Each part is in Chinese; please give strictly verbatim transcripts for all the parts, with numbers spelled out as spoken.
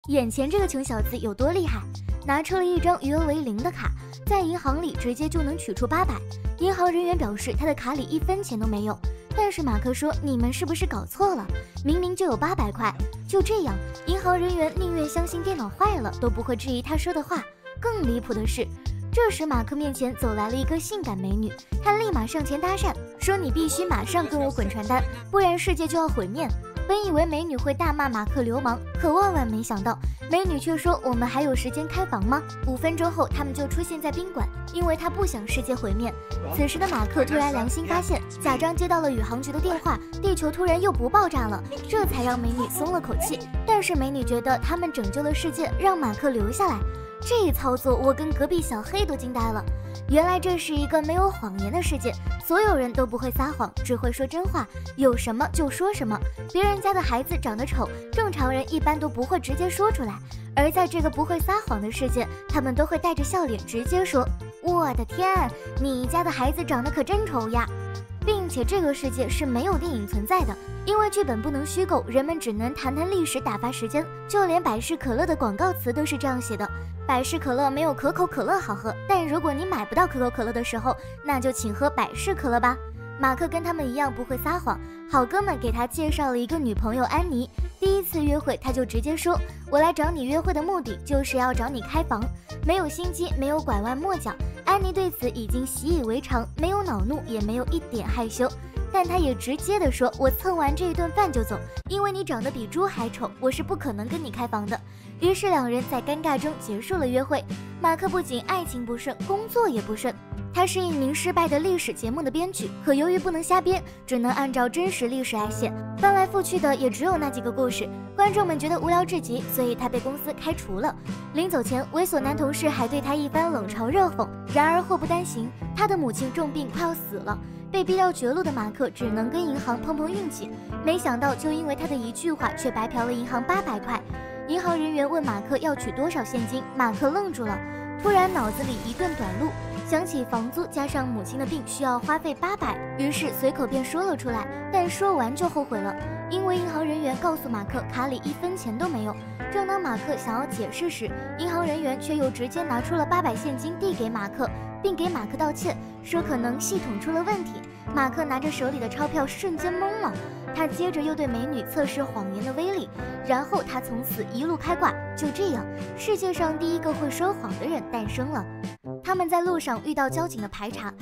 眼前这个穷小子有多厉害？拿出了一张余额为零的卡，在银行里直接就能取出八百。银行人员表示他的卡里一分钱都没有，但是马克说：“你们是不是搞错了？明明就有八百块。”就这样，银行人员宁愿相信电脑坏了，都不会质疑他说的话。更离谱的是，这时马克面前走来了一个性感美女，他立马上前搭讪，说：“你必须马上跟我滚传单，不然世界就要毁灭。”本以为美女会大骂马克流氓，可万万没想到，美女却说：“我们还有时间开房吗？”五分钟后，他们就出现在宾馆，因为他不想世界毁灭。此时的马克突然良心发现，假装接到了宇航局的电话，地球突然又不爆炸了，这才让美女松了口气。但是美女觉得他们拯救了世界，让马克留下来。这一操作，我跟隔壁小黑都惊呆了。原来这是一个没有谎言的世界，所有人都不会撒谎，只会说真话，有什么就说什么。别人家的孩子长得丑，正常人一般都不会直接说出来，而在这个不会撒谎的世界，他们都会带着笑脸直接说：“我的天，你家的孩子长得可真丑呀！”并且这个世界是没有电影存在的，因为剧本不能虚构，人们只能谈谈历史打发时间。就连百事可乐的广告词都是这样写的：百事可乐没有可口可乐好喝，但如果你买不到可口可乐的时候，那就请喝百事可乐吧。马克跟他们一样不会撒谎，好哥们给他介绍了一个女朋友安妮。第一次约会他就直接说：“我来找你约会的目的就是要找你开房。”没有心机，没有拐弯抹角，安妮对此已经习以为常，没有恼怒，也没有一点害羞。但他也直接的说：“我蹭完这一顿饭就走，因为你长得比猪还丑，我是不可能跟你开房的。”于是两人在尴尬中结束了约会。马克不仅爱情不顺，工作也不顺。他是一名失败的历史节目的编剧，可由于不能瞎编，只能按照真实历史来写，翻来覆去的也只有那几个故事，观众们觉得无聊至极，所以他被公司开除了。临走前，猥琐男同事还对他一番冷嘲热讽。然而祸不单行，他的母亲重病快要死了，被逼到绝路的马克只能跟银行碰碰运气，没想到就因为他的一句话，却白嫖了银行八百块。银行人员问马克要取多少现金，马克愣住了，突然脑子里一顿短路，想起房租加上母亲的病需要花费八百，于是随口便说了出来，但说完就后悔了，因为银行人员告诉马克卡里一分钱都没有。正当马克想要解释时，银行人员却又直接拿出了八百现金递给马克，并给马克道歉，说可能系统出了问题。马克拿着手里的钞票瞬间懵了，他接着又对美女测试谎言的威力，然后他从此一路开挂。就这样，世界上第一个会说谎的人诞生了。他们在路上遇到交警的排查，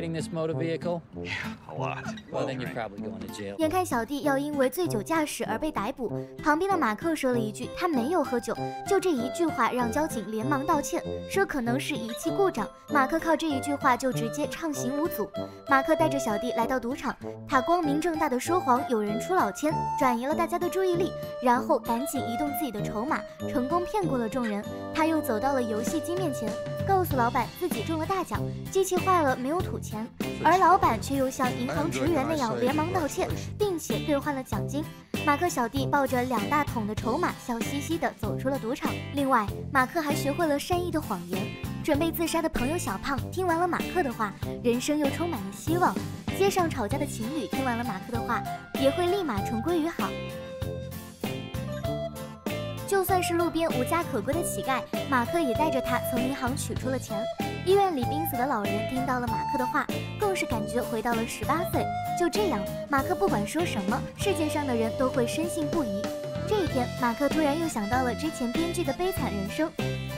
眼看小弟要因为醉酒驾驶而被逮捕，旁边的马克说了一句他没有喝酒，就这一句话让交警连忙道歉，说可能是仪器故障。马克靠这一句话就直接畅行无阻。马克带着小弟来到赌场，他光明正大的说谎有人出老千，转移了大家的注意力，然后赶紧移动自己的筹码，成功骗过了众人。他又走到了游戏机面前，告诉老板自己中了大奖，机器坏了没有吐钱，而老板却又像银行职员那样连忙道歉，并且兑换了奖金。马克小弟抱着两大桶的筹码，笑嘻嘻地走出了赌场。另外，马克还学会了善意的谎言。准备自杀的朋友小胖听完了马克的话，人生又充满了希望。街上吵架的情侣听完了马克的话，也会立马重归于好。就算是路边无家可归的乞丐，马克也带着他从银行取出了钱。医院里濒死的老人听到了马克的话，更是感觉回到了十八岁。就这样，马克不管说什么，世界上的人都会深信不疑。这一天，马克突然又想到了之前编剧的悲惨人生，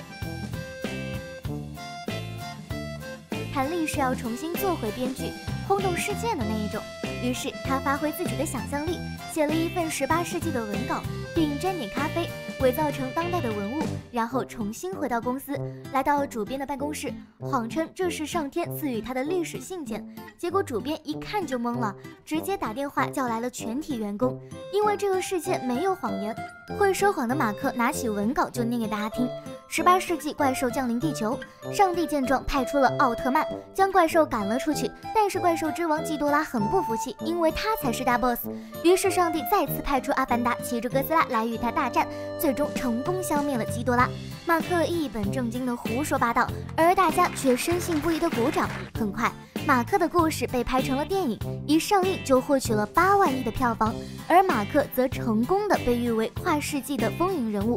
谭力是要重新做回编剧，轰动世界的那一种。于是他发挥自己的想象力，写了一份十八世纪的文稿，并沾点咖啡，伪造成当代的文物，然后重新回到公司，来到主编的办公室，谎称这是上天赐予他的历史信件。结果主编一看就懵了，直接打电话叫来了全体员工，因为这个世界没有谎言。会说谎的马克拿起文稿就念给大家听。十八世纪怪兽降临地球，上帝见状派出了奥特曼，将怪兽赶了出去。但是怪兽之王基多拉很不服气，因为他才是大 boss。于是上帝再次派出阿凡达骑着哥斯拉来与他大战，最终成功消灭了基多拉。马克一本正经的胡说八道，而大家却深信不疑的鼓掌。很快，马克的故事被拍成了电影，一上映就获取了八万亿的票房，而马克则成功的被誉为跨世纪的风云人物。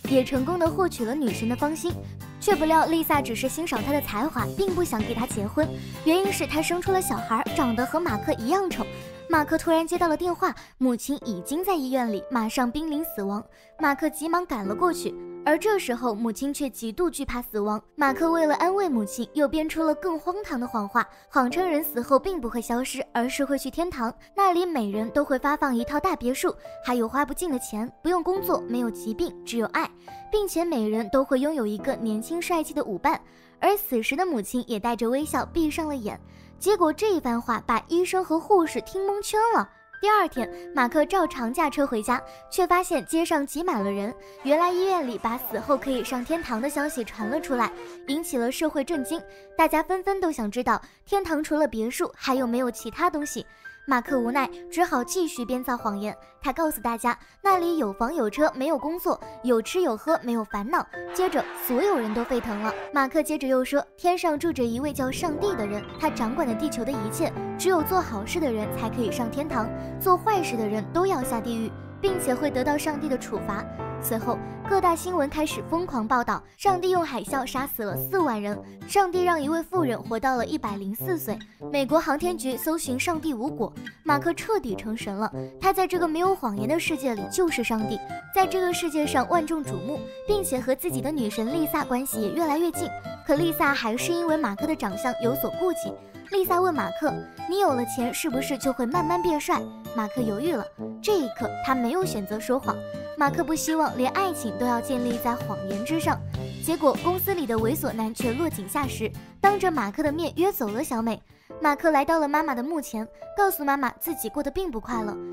也成功的获取了女神的芳心。却不料丽萨只是欣赏他的才华，并不想给他结婚，原因是他生出了小孩，长得和马克一样丑。马克突然接到了电话，母亲已经在医院里，马上濒临死亡。马克急忙赶了过去，而这时候母亲却极度惧怕死亡。马克为了安慰母亲，又编出了更荒唐的谎话，谎称人死后并不会消失，而是会去天堂，那里每人都会发放一套大别墅，还有花不尽的钱，不用工作，没有疾病，只有爱，并且每人都会拥有一个年轻帅气的舞伴。而此时的母亲也带着微笑闭上了眼。结果这一番话把医生和护士听蒙圈了。第二天，马克照常驾车回家，却发现街上挤满了人。原来医院里把死后可以上天堂的消息传了出来，引起了社会震惊。大家纷纷都想知道，天堂除了别墅，还有没有其他东西。马克无奈，只好继续编造谎言。他告诉大家，那里有房有车，没有工作，有吃有喝，没有烦恼。接着，所有人都沸腾了。马克接着又说，天上住着一位叫上帝的人，他掌管着地球的一切，只有做好事的人才可以上天堂，做坏事的人都要下地狱，并且会得到上帝的处罚。随后，各大新闻开始疯狂报道，上帝用海啸杀死了四万人，上帝让一位妇人活到了一百零四岁，美国航天局搜寻上帝无果。马克彻底成神了，他在这个没有谎言的世界里就是上帝，在这个世界上万众瞩目，并且和自己的女神丽萨关系也越来越近。可丽萨还是因为马克的长相有所顾忌。丽萨问马克，你有了钱是不是就会慢慢变帅？马克犹豫了，这一刻他没有选择说谎。马克不希望连爱情都要建立在谎言之上。结果公司里的猥琐男却落井下石，当着马克的面约走了小美。马克来到了妈妈的墓前，告诉妈妈自己过得并不快乐。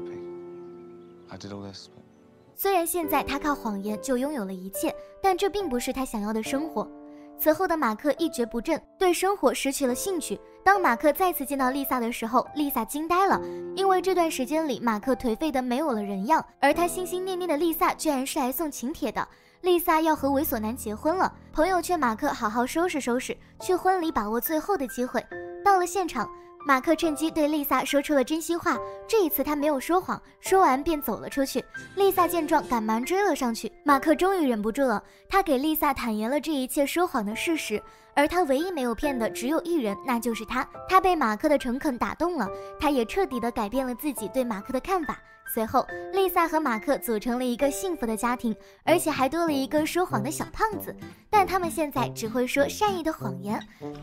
虽然现在他靠谎言就拥有了一切，但这并不是他想要的生活。此后的马克一蹶不振，对生活失去了兴趣。当马克再次见到丽萨的时候，丽萨惊呆了，因为这段时间里马克颓废的没有了人样，而他心心念念的丽萨居然是来送请帖的。丽萨要和猥琐男结婚了，朋友劝马克好好收拾收拾，去婚礼把握最后的机会。到了现场，马克趁机对丽萨说出了真心话，这一次他没有说谎，说完便走了出去。丽萨见状赶忙追了上去，马克终于忍不住了，他给丽萨坦言了这一切说谎的事实，而他唯一没有骗的只有一人，那就是他。他被马克的诚恳打动了，他也彻底的改变了自己对马克的看法。随后，丽萨和马克组成了一个幸福的家庭，而且还多了一个说谎的小胖子，但他们现在只会说善意的谎言。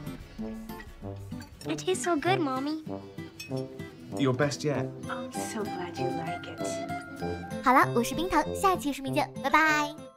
It tastes so good, Mommy. Your best yet. I'm so glad you like it. 好了，我是冰糖，下期视频见，拜拜。